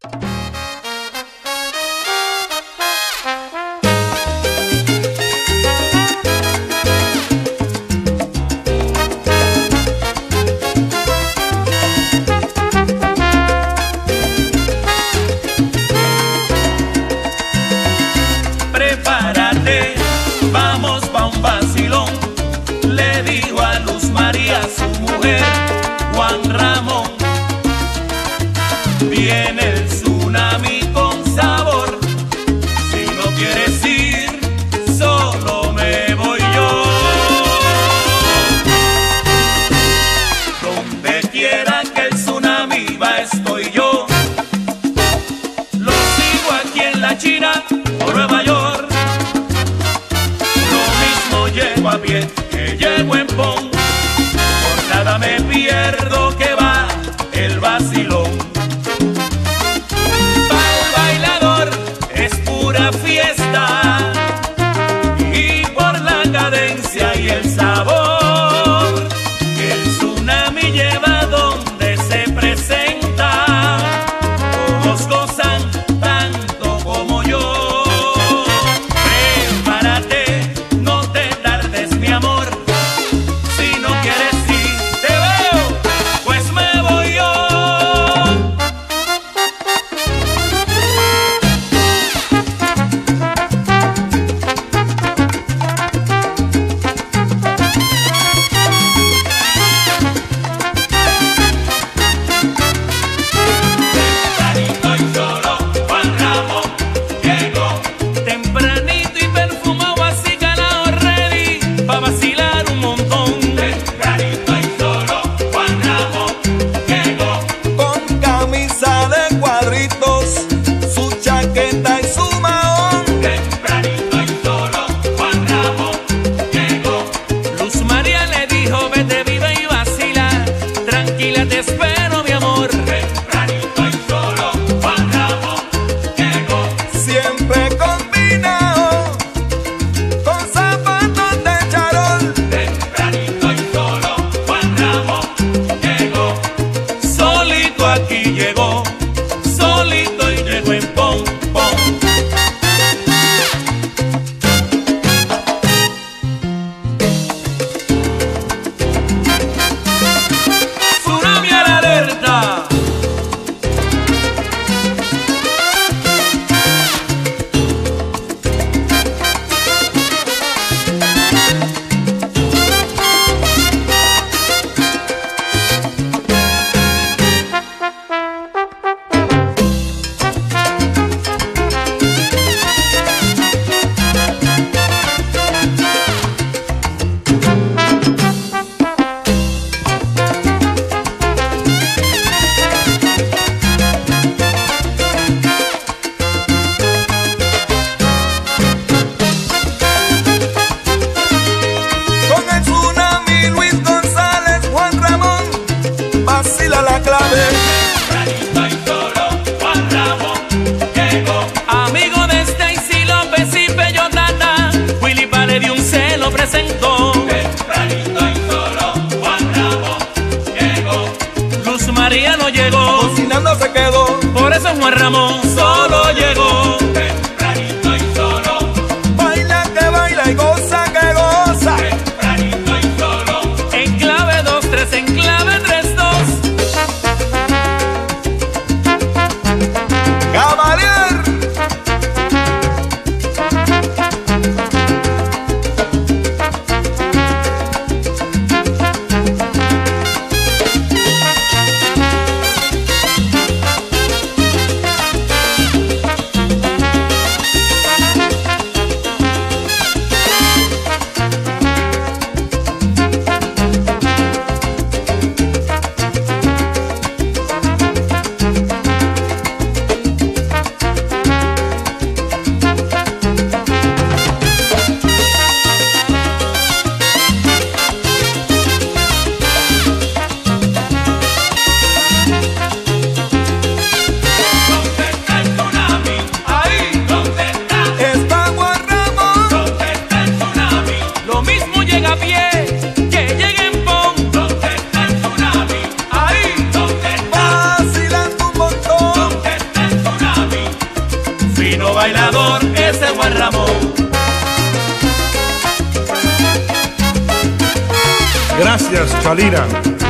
Prepárate, vamos pa' un vacilón, le dijo a Luz María su mujer, Juan Ramón. Viene el tsunami con sabor, si no quieres ir, solo me voy yo. Donde quiera que el tsunami va estoy yo. Lo sigo aquí en la China o Nueva York. Lo mismo llego a pie que llego en Pon. Por nada me pierdo que va el vacilón. Pa'l bailador es pura fiesta, y por la cadencia y el sabor que el tsunami lleva donde se presenta, todos gozan tanto como yo. Prepárate, no te tardes mi amor, si no quieres ir, te veo, pues me voy yo. Tempranito y solo, Juan Ramón llegó. Tempranito y perfumado, así calado, ready pa' vacilar un montón. Tempranito y solo, Juan Ramón llegó. Con camisa de cuadritos, su chaqueta y su mahón. Tempranito y solo, Juan Ramón llegó. Luz María le dijo, vete, vive y vacila, tranquila te espero mi amor. Tempranito y solo, Juan Ramón llegó. Siempre combinado con zapatos de charol. Tempranito y solo, Juan Ramón llegó. Solito aquí llegó, solito y llegó en Pon, Pon. Tsunami a la alerta. Con el tsunami Luis González, Juan Ramón vacila la clave. Tempranito y solo, Juan Ramón llegó. Amigo de Stacy López y Peyotata, Willy Valerio se lo presentó. Tempranito y solo, Juan Ramón llegó. Luz María no llegó, Cocinando se quedó. por eso Juan Ramón solo llegó. Tempranito y solo, Baila que baila y goza que goza. tempranito y solo. En clave 2-3, en clave 3-2. Cavalier. bailador, ese Juan Ramón. Gracias, Chalina.